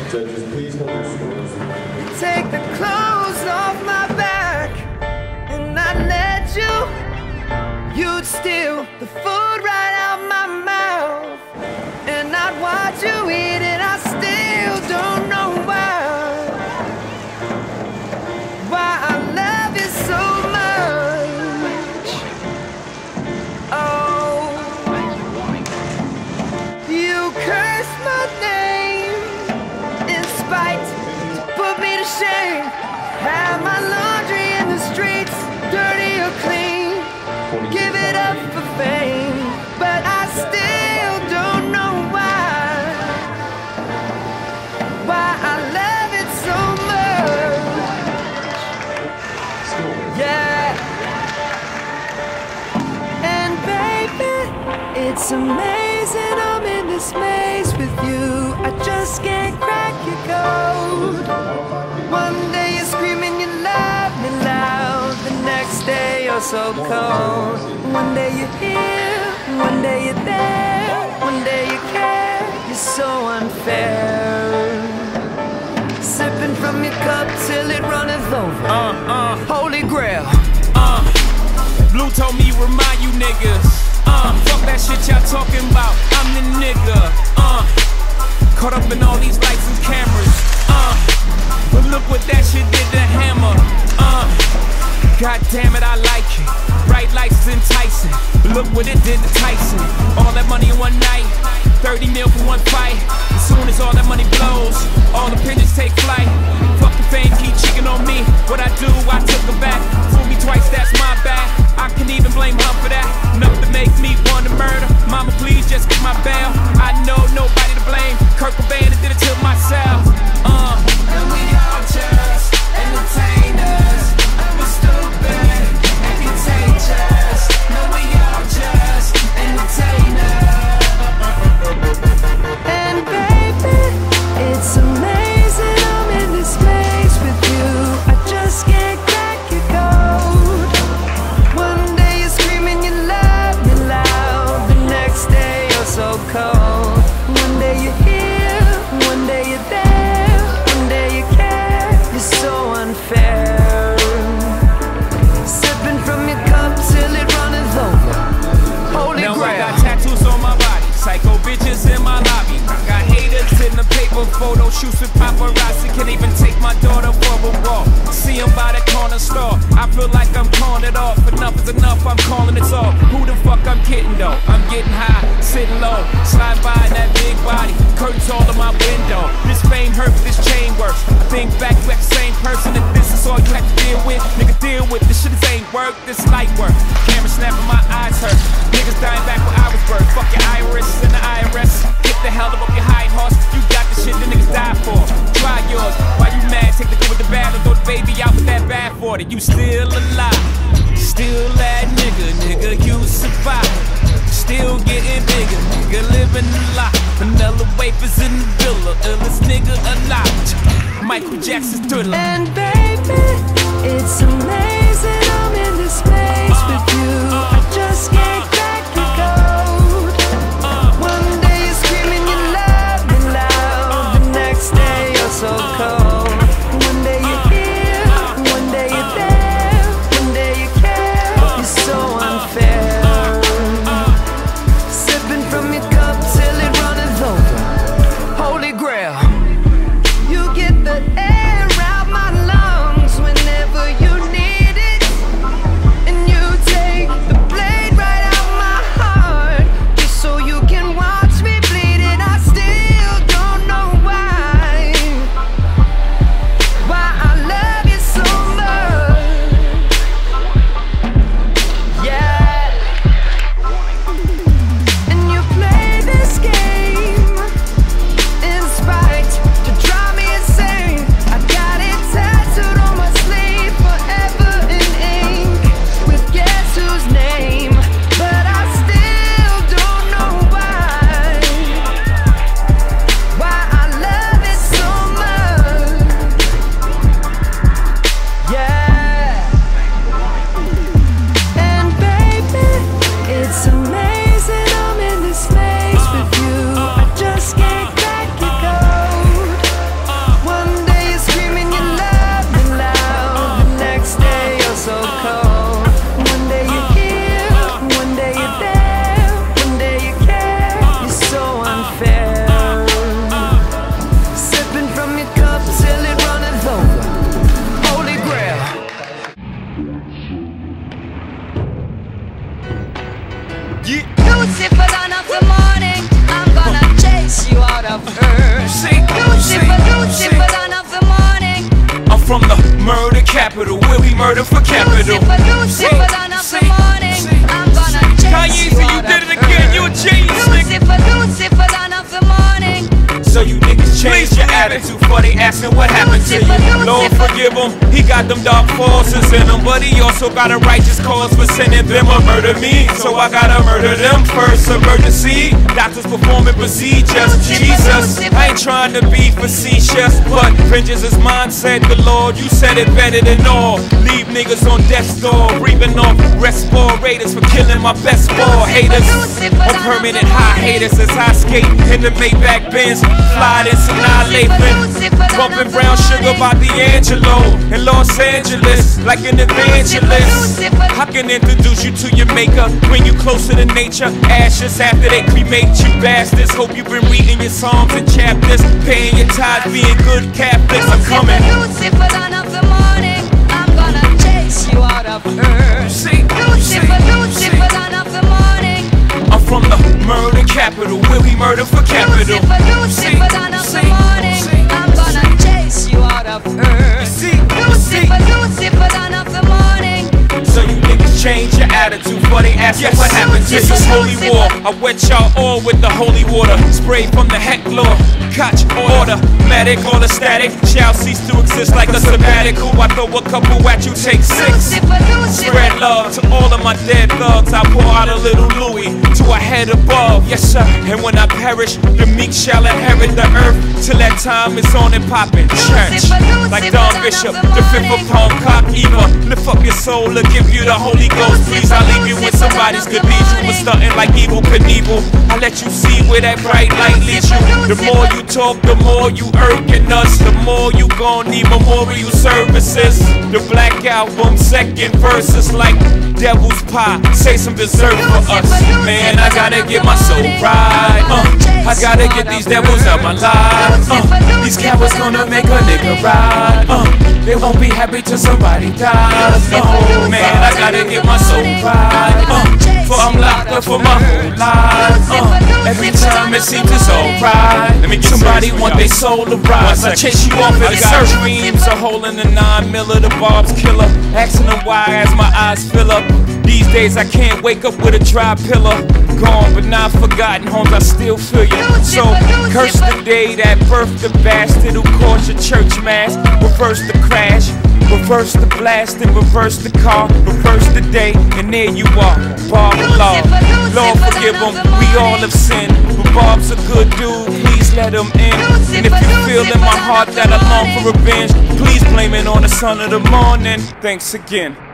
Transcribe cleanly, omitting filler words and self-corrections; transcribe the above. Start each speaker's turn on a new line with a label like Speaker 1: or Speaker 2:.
Speaker 1: Judges, please hold your scores.
Speaker 2: Take the clothes off my back and I'd let you'd steal the food right out my mouth, and I'd watch you eat it. I still don't know why I love you so much. Oh, you cursed my name in spite to put me to shame. Have my laundry in the streets, dirty or clean. Give it up for fame, but I still don't know why I love it so much. Yeah. And baby, it's amazing I'm in this maze with you. I just can't crack your code. One day you're screaming you love me loud, the next day you're so cold. One day you're here, one day you're there, one day you care. You're so unfair. Sipping from your cup till it runneth over. Holy grail.
Speaker 3: Blue told me remind you niggas. Fuck that shit y'all talking about. I'm the nigga. Caught up in all these lights and cameras. But look what that shit did to Hammer. God damn it, I like it. Bright lights is enticing. But look what it did to Tyson. All that money in one night, 30 mil for one fight. As soon as all that money blows, all the pigeons take flight. Fuck the fame, keep cheating on me. What I do, I took her back. Fool me twice, that's my bad. I can even blame her for that. Enough to make me want to murder. Mama, please just get my bail. I know nobody to blame. Kurt Cobain did it to myself.
Speaker 2: And we all just entertainers. We're stupid and contagious. No, we all just entertainers. And baby, it's amazing I'm in this place with you. I just can't crack your code. One day you're screaming you love me loud, the next day you're so cold. One day you're here, one day you're there, one day you care. You're so unfair. Sipping from your cup till it runneth over. Holy
Speaker 3: now
Speaker 2: grail.
Speaker 3: I got tattoos on my body, psycho bitches in my lobby. I got haters in the paper, photo shoots with paparazzi. Can't even take my daughter for a walk. See him by the corner store. I feel like I'm calling it off. Enough is enough, I'm calling it off. Who the fuck I'm kidding though? I'm getting high, sitting low, slide by in that big body. Curtains all in my window. This fame hurts, this chain works. I think back, you act the same person. If this is all you have to deal with, nigga, deal with this shit. This ain't work, this light work. Camera snapping, my eyes hurt. Niggas dying back where I was birthed. Fuck your iris and the IRS. Get the hell up your high horse. You got the shit the niggas die for. Try yours. Why you mad? Take the good with the bad and throw the baby out with that bad for it. You still alive. Still that nigga, you survive. Still getting bigger, nigga, living a lot. Vanilla wafers in the villa, illest nigga alive. Michael Jackson's Thriller.
Speaker 2: And baby, it's amazing I'm in this place with you. I just can't crack your code. One day you're screaming you love me loud, the next day you're so cold. One day you're here, one day you're there, one day you care. You're so unfair. Sipping from your cup till it runneth over. Holy grail. You get the air out my lungs whenever you need
Speaker 3: murder for capital.
Speaker 4: Lucifer, dawn of the morning, I'm gonna chase you out
Speaker 3: Kanye, you did
Speaker 4: of
Speaker 3: it again. You a genius, nigga.
Speaker 4: Lucifer, dawn of the morning.
Speaker 3: So you niggas change your attitude for they asking what happened to you. Lord forgive him, he got them dark forces in him, but he also got a righteous cause for sending them a murder me. So I gotta murder them first. Emergency, doctors performing procedures. Jesus, I ain't trying to be facetious, but vengeance is mine, said the Lord. You said it better than all. Leave niggas on death's door, breathing off respirators for killing my best ball haters. On permanent high haters as I skate in the Maybach Benz. Fly this annihilation, bumping brown sugar by D'Angelo in Los Angeles, like an evangelist. I can introduce you to your maker when you closer to nature. Ashes after they cremate you bastards. Hope you've been reading your psalms and chapters, paying your tithes, being good Catholics. I'm coming.
Speaker 4: Lucifer, dawn of the morning, I'm gonna chase you out of earth. Lucifer, dawn of the morning.
Speaker 3: I'm from the murder capital, where we murder for capital.
Speaker 4: Lucifer, dawn of the morning, I'm gonna chase you out of earth. Lucifer, dawn of the morning.
Speaker 3: So you niggas change your attitude before they ask you what happened to this holy war. I wet y'all all with the holy water, sprayed from the heck lord. Catch automatic, all the static shall cease to exist like a sabbatical. I throw a couple at you, take 6. Spread love to all of my dead thugs. I pour out a little Louis to a head above, yes sir. And when I perish, the meek shall inherit the earth. Till that time it's on and poppin'. Church, like Don Bishop, the 5th of Palm Cock Eva. Lift up your soul to give you the Holy Ghost. Please, I leave you in somebody's cathedral, but stunting like Evil Knievel. I let you see where that bright light leads you. The more you talk, the more you irking us. The more you gon' need memorial services. The Black Album, 2nd verse is like devil's pie. Say some dessert for us. Man, I gotta get my soul right. I gotta get these devils out my life. These cowards gonna make a nigga ride. They won't be happy till somebody dies. Man, I gotta get my soul right. For I'm locked up for my whole life. Every time it seems it's alright. Somebody want their soul to rise. I chase you off of the search. Dreams a hole in the 9mm, the Bob's killer. Asking them why as my eyes fill up. These days I can't wake up with a dry pillow. Gone but not forgotten, homes I still feel you. So curse the day that birthed the bastard who caused your church mass. Reverse the crash, reverse the blast and reverse the car. Reverse the day and there you are, Bob Law. Lord forgive him, we all have sinned. But Bob's a good dude, please let him in. And if you feel in my heart that I long for revenge, please blame it on the son of the morning. Thanks again.